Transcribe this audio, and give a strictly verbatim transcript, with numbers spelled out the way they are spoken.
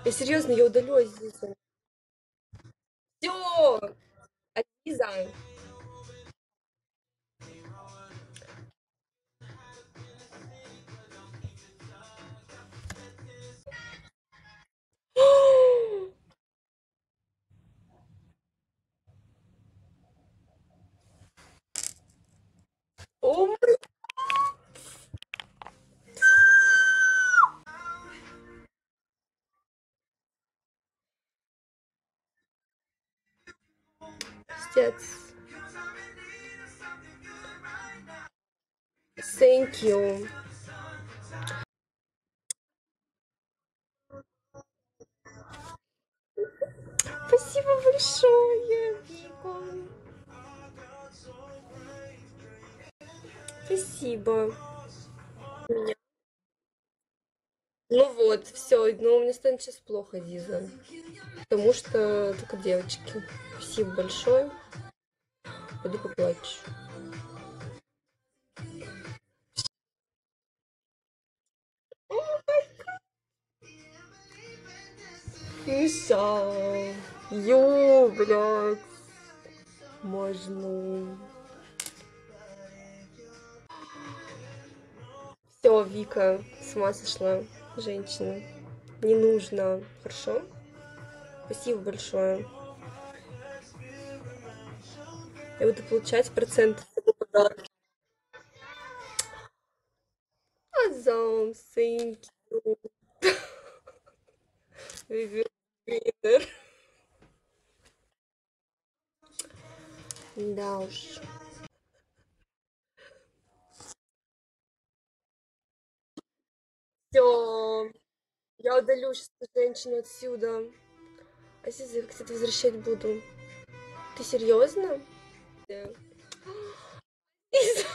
Я серьезно, я удалю Азиза. Все, Азиза. О, мой- пиздец. Thank you. Спасибо большое, Вика. Спасибо. Меня. Ну вот, все, ну мне станет сейчас плохо, Зиза. Потому что только девочки. Спасибо большое. Пойду поплачу. Миша. Ё, блядь. Можно. Все, Вика, с ума сошла. Женщина. Не нужно. Хорошо? Спасибо большое. Я буду получать процент. Азам, thank you. Вивер. Да уж. Все. Я удалю сейчас эту женщину отсюда. А если я как-то возвращать буду? Ты серьезно? Да.